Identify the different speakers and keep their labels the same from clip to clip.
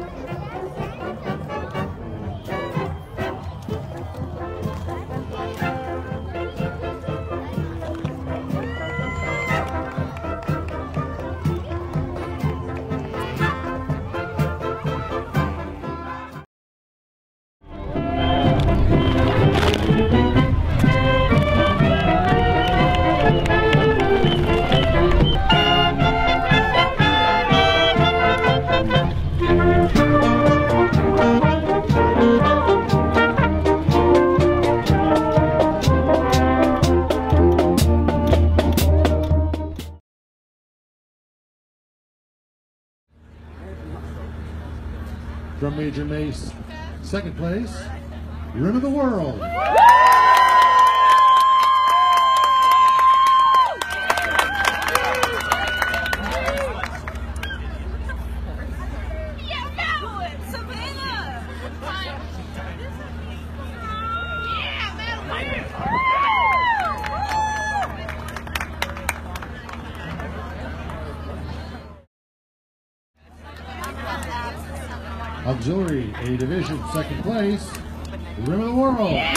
Speaker 1: Drum Major Mace, second place, Rim of the World. Auxiliary A Division, second place, Rim of the World. Yeah.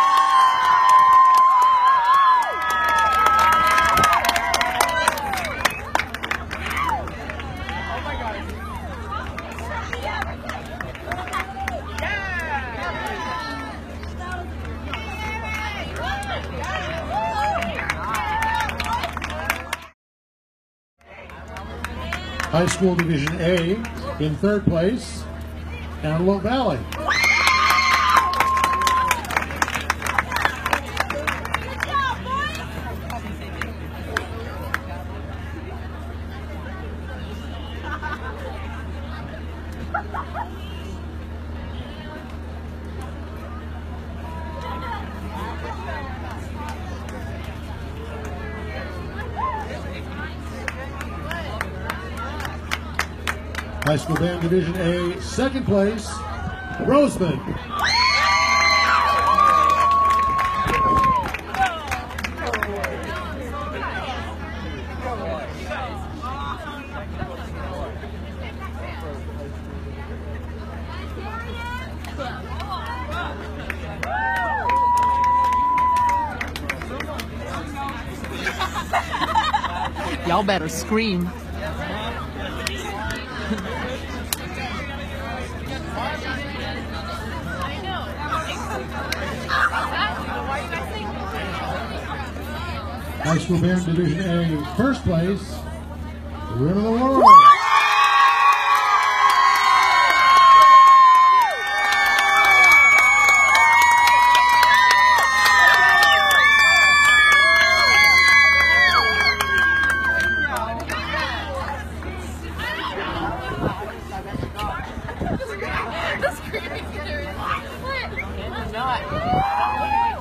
Speaker 1: High School Division A in third place, Antelope Valley. High School Band Division A, second place, Roseman.
Speaker 2: Y'all better scream.
Speaker 1: High School Band Division A, first place, Rim of the World.
Speaker 3: The screaming.